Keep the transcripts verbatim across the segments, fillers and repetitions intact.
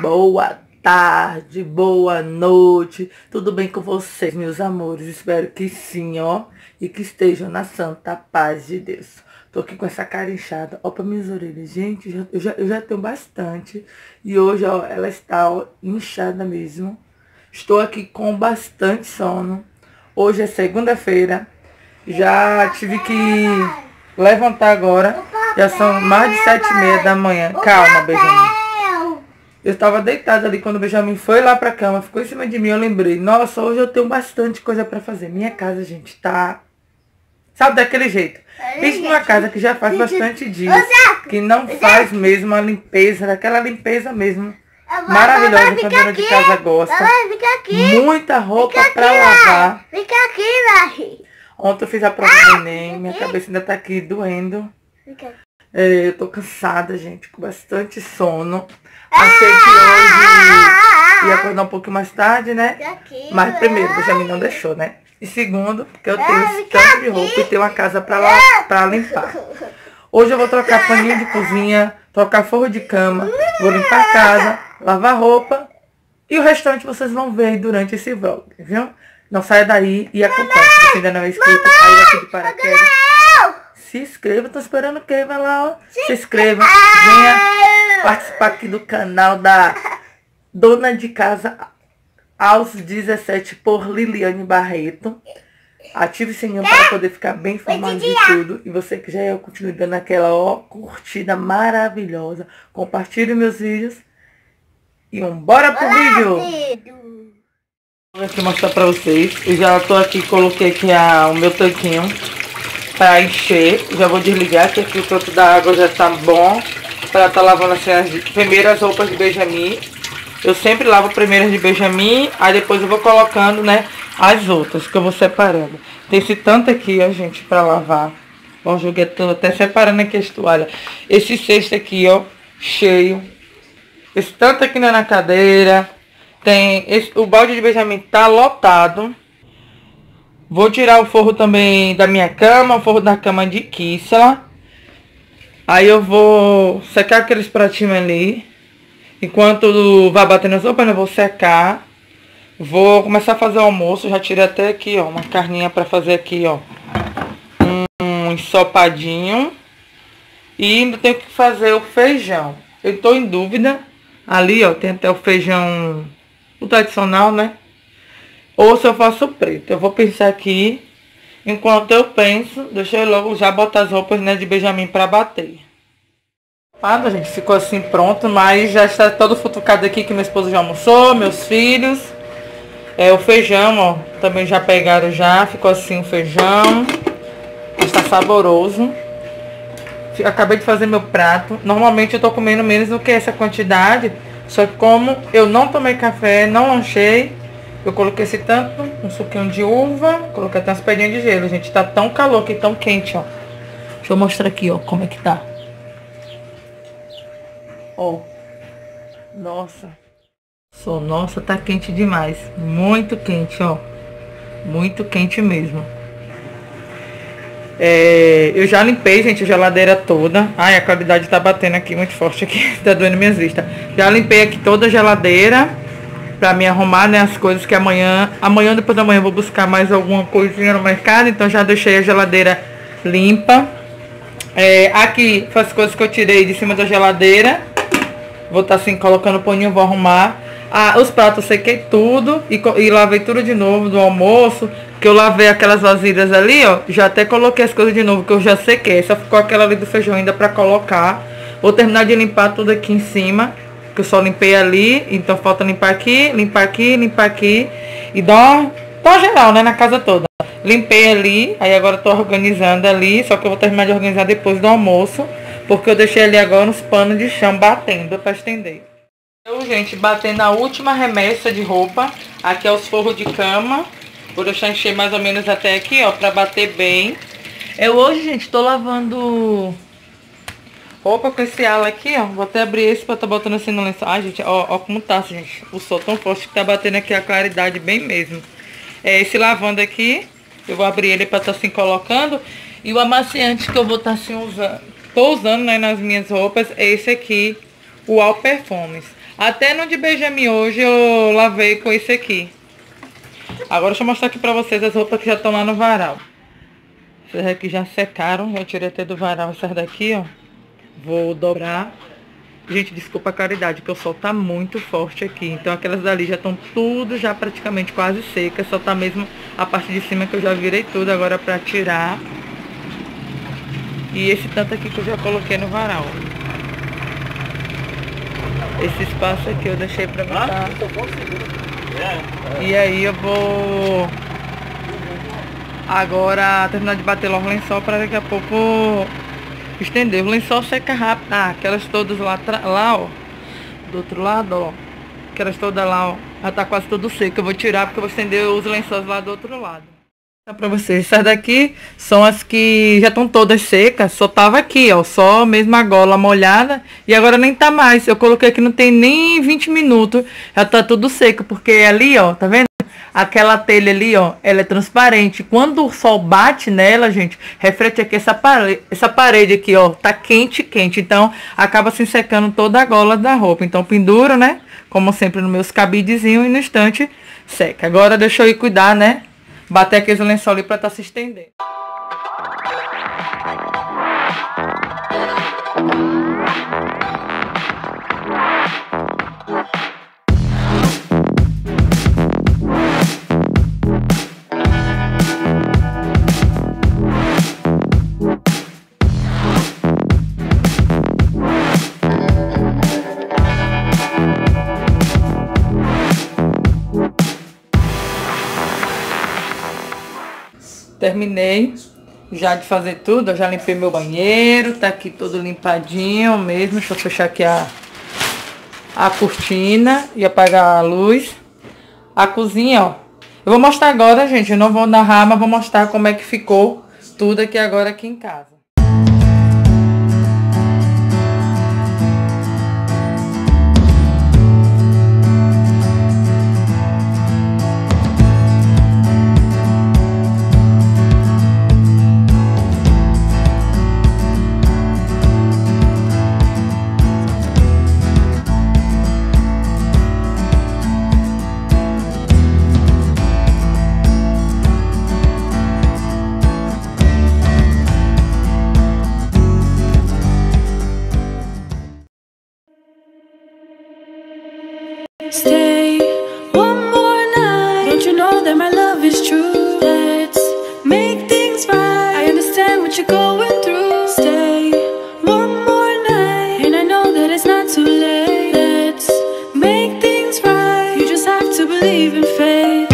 Boa tarde, boa noite, tudo bem com vocês, meus amores? Espero que sim, ó, e que estejam na santa paz de Deus. Tô aqui com essa cara inchada, ó, pra minhas orelhas, gente, já, eu, já, eu já tenho bastante, e hoje, ó, ela está ó, inchada mesmo. Estou aqui com bastante sono. Hoje é segunda-feira, já tive que levantar agora, já são mais de sete e meia da manhã. Calma, Benjamin. Eu estava deitada ali quando o Benjamin foi lá pra cama, ficou em cima de mim, eu lembrei, nossa, hoje eu tenho bastante coisa pra fazer. Minha casa, gente, tá... sabe, daquele jeito. Pense numa casa que já faz bastante dias, que não faz mesmo a limpeza, aquela limpeza mesmo, maravilhosa que a dona de casa gosta. Muita roupa pra lavar. Fica aqui, vai. Ontem eu fiz a prova do Enem, minha cabeça ainda tá aqui doendo. É, eu tô cansada, gente, com bastante sono. Achei que hoje ia acordar um pouco mais tarde, né? Mas primeiro, o Benjamin não deixou, né? E segundo, porque eu tenho esse tanto de roupa e tenho uma casa pra, lá, pra limpar. Hoje eu vou trocar paninho de cozinha, trocar forro de cama, vou limpar a casa, lavar roupa. E o restante vocês vão ver aí durante esse vlog, viu? Não saia daí e acompanhe. Se você ainda não é inscrito, caiu aqui de paraquedas. Se inscreva, tô esperando que vai lá, ó. Se inscreva, venha participar aqui do canal da Dona de Casa aos dezessete por Liliane Barreto. Ative o sininho para poder ficar bem informado de tudo. E você que já é, continue dando aquela, ó, curtida maravilhosa. Compartilhe meus vídeos. E vambora pro vídeo! Vou aqui mostrar pra vocês. Eu já tô aqui, coloquei aqui a, o meu tanquinho pra encher. Já vou desligar, que aqui o tanto da água já tá bom. Pra tá lavando assim as primeiras roupas de Benjamin. Eu sempre lavo primeiras de Benjamin, aí depois eu vou colocando, né, as outras que eu vou separando. Tem esse tanto aqui, ó, gente, pra lavar. Ó, joguei tudo, até separando aqui as toalhas. Esse cesto aqui, ó, cheio. Esse tanto aqui na cadeira. Tem esse, o balde de Benjamin tá lotado. Vou tirar o forro também da minha cama, o forro da cama de Kissela. Aí eu vou secar aqueles pratinhos ali. Enquanto vai batendo as roupas, eu vou secar. Vou começar a fazer o almoço. Já tirei até aqui, ó, uma carninha pra fazer aqui, ó. Um ensopadinho. E ainda tenho que fazer o feijão. Eu tô em dúvida. Ali, ó, tem até o feijão, o tradicional, né? Ou se eu faço preto. Eu vou pensar aqui. Enquanto eu penso, deixa eu logo já botar as roupas, né, de Benjamin pra bater. A gente ficou assim pronto, mas já está todo futucado aqui que meu esposo já almoçou, meus filhos. É, o feijão, ó, também já pegaram já, ficou assim o feijão. Está saboroso. Acabei de fazer meu prato. Normalmente eu tô comendo menos do que essa quantidade, só que como eu não tomei café, não lanchei, eu coloquei esse tanto, um suquinho de uva, coloquei até umas pedrinhas de gelo, gente. Tá tão calor aqui, tão quente, ó. Deixa eu mostrar aqui, ó, como é que tá. Ó, nossa, só, nossa, tá quente demais, muito quente, ó, muito quente mesmo. É, eu já limpei, gente, a geladeira toda. Ai, a qualidade tá batendo aqui muito forte aqui, tá doendo minhas vistas. Já limpei aqui toda a geladeira pra me arrumar, né, as coisas que amanhã, amanhã depois da manhã eu vou buscar mais alguma coisinha no mercado, então já deixei a geladeira limpa. É, aqui foi as coisas que eu tirei de cima da geladeira. Vou estar assim colocando o paninho, vou arrumar. Ah, os pratos eu sequei tudo e, e lavei tudo de novo do almoço. Que eu lavei aquelas vasilhas ali, ó. Já até coloquei as coisas de novo, que eu já sequei. Só ficou aquela ali do feijão ainda pra colocar. Vou terminar de limpar tudo aqui em cima, que eu só limpei ali. Então falta limpar aqui, limpar aqui, limpar aqui. E dar uma, uma geral, né, na casa toda. Limpei ali, aí agora eu tô organizando ali. Só que eu vou terminar de organizar depois do almoço, porque eu deixei ali agora uns panos de chão batendo pra estender. Eu, gente, batendo a última remessa de roupa. Aqui é os forros de cama. Vou deixar encher mais ou menos até aqui, ó, pra bater bem. Eu hoje, gente, tô lavando roupa com esse ala aqui, ó. Vou até abrir esse pra tá botando assim no lençol. Ai, gente, ó, ó como tá, gente. O sol tão forte que tá batendo aqui a claridade bem mesmo. É esse lavando aqui. Eu vou abrir ele pra tá assim colocando. E o amaciante que eu vou tá assim usando, tô usando, né, nas minhas roupas, é esse aqui, o All Perfumes. Até no de Benjamin hoje eu lavei com esse aqui. Agora deixa eu mostrar aqui pra vocês as roupas que já estão lá no varal. Essas aqui já secaram, eu tirei até do varal essas daqui, ó. Vou dobrar. Gente, desculpa a claridade, porque o sol tá muito forte aqui. Então aquelas dali já estão tudo já praticamente quase secas. Só tá mesmo a parte de cima que eu já virei tudo agora pra tirar. E esse tanto aqui que eu já coloquei no varal. Esse espaço aqui eu deixei pra botar. E aí eu vou agora terminar de bater logo o lençol para daqui a pouco estender. O lençol seca rápido. Ah, aquelas todas lá, lá, ó. Do outro lado, ó. Aquelas todas lá, ó. Já tá quase tudo seco. Eu vou tirar porque eu vou estender os lençóis lá do outro lado. Pra vocês, essas daqui são as que já estão todas secas. Só tava aqui, ó, só mesmo a gola molhada. E agora nem tá mais. Eu coloquei aqui, não tem nem vinte minutos. Já tá tudo seco, porque ali, ó, tá vendo? Aquela telha ali, ó, ela é transparente. Quando o sol bate nela, gente, reflete aqui essa parede, essa parede aqui, ó, tá quente, quente. Então, acaba se secando toda a gola da roupa. Então, penduro, né? Como sempre, nos meus cabidezinhos e no instante seca. Agora deixa eu ir cuidar, né? Bater aqueles lençol ali pra tá se estendendo. Terminei já de fazer tudo, eu já limpei meu banheiro, tá aqui todo limpadinho mesmo. Deixa eu fechar aqui a, a cortina e apagar a luz. A cozinha, ó, eu vou mostrar agora, gente, eu não vou narrar, mas vou mostrar como é que ficou tudo aqui agora aqui em casa. Stay one more night. Don't you know that my love is true? Let's make things right. I understand what you're going through. Stay one more night, and I know that it's not too late. Let's make things right. You just have to believe in faith.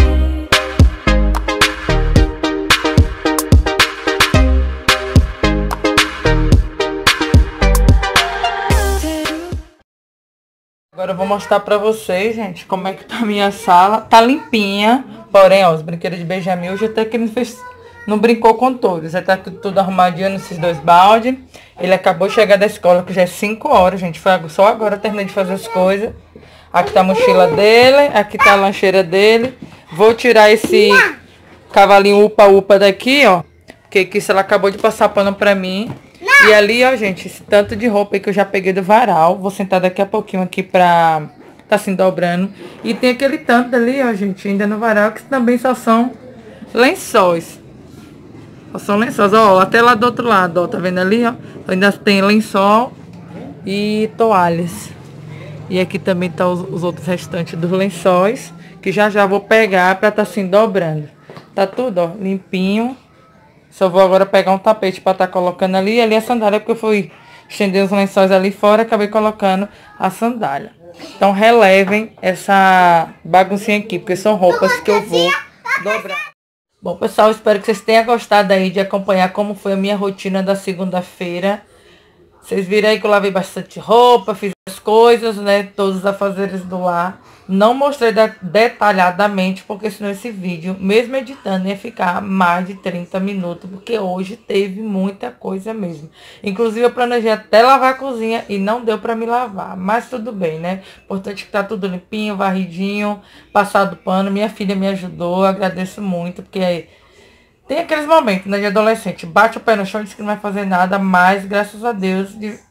Agora eu vou mostrar pra vocês, gente, como é que tá a minha sala. Tá limpinha, porém, ó, os brinquedos de Benjamin hoje até que ele não fez, não brincou com todos. Já tá tudo arrumadinho nesses dois baldes. Ele acabou de chegar da escola, que já é cinco horas, gente. Foi só agora eu terminei de fazer as coisas. Aqui tá a mochila dele, aqui tá a lancheira dele. Vou tirar esse cavalinho upa-upa daqui, ó. Porque isso ela acabou de passar pano pra mim. E ali, ó, gente, esse tanto de roupa aí que eu já peguei do varal. Vou sentar daqui a pouquinho aqui pra tá se dobrando. E tem aquele tanto ali, ó, gente, ainda no varal, que também só são lençóis. Só são lençóis, ó, até lá do outro lado, ó, tá vendo ali, ó? Ainda tem lençol e toalhas. E aqui também tá os, os outros restantes dos lençóis, que já já vou pegar pra tá se dobrando. Tá tudo, ó, limpinho. Só vou agora pegar um tapete para estar tá colocando ali. E ali a sandália, porque eu fui estender os lençóis ali fora, acabei colocando a sandália. Então relevem essa baguncinha aqui, porque são roupas que eu vou dobrar. Bom, pessoal, espero que vocês tenham gostado aí de acompanhar como foi a minha rotina da segunda-feira. Vocês viram aí que eu lavei bastante roupa, fiz as coisas, né? Todos os afazeres do lar. Não mostrei detalhadamente, porque senão esse vídeo, mesmo editando, ia ficar mais de trinta minutos. Porque hoje teve muita coisa mesmo. Inclusive eu planejei até lavar a cozinha e não deu pra me lavar. Mas tudo bem, né? Importante que tá tudo limpinho, varridinho, passado pano. Minha filha me ajudou, agradeço muito, porque tem aqueles momentos, né, de adolescente. Bate o pé no chão e diz que não vai fazer nada, mas graças a Deus... De...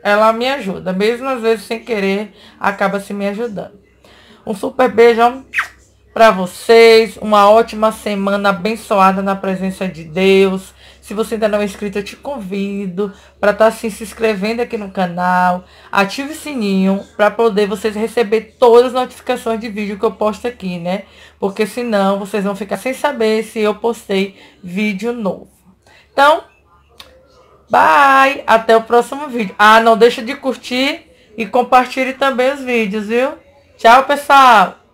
ela me ajuda. Mesmo às vezes sem querer, acaba se me ajudando. Um super beijo para vocês. Uma ótima semana abençoada na presença de Deus. Se você ainda não é inscrito, eu te convido para estar assim, se inscrevendo aqui no canal. Ative o sininho para poder vocês receber todas as notificações de vídeo que eu posto aqui, né? Porque senão vocês vão ficar sem saber se eu postei vídeo novo. Então, bye! Até o próximo vídeo. Ah, não deixa de curtir e compartilhe também os vídeos, viu? Tchau, pessoal!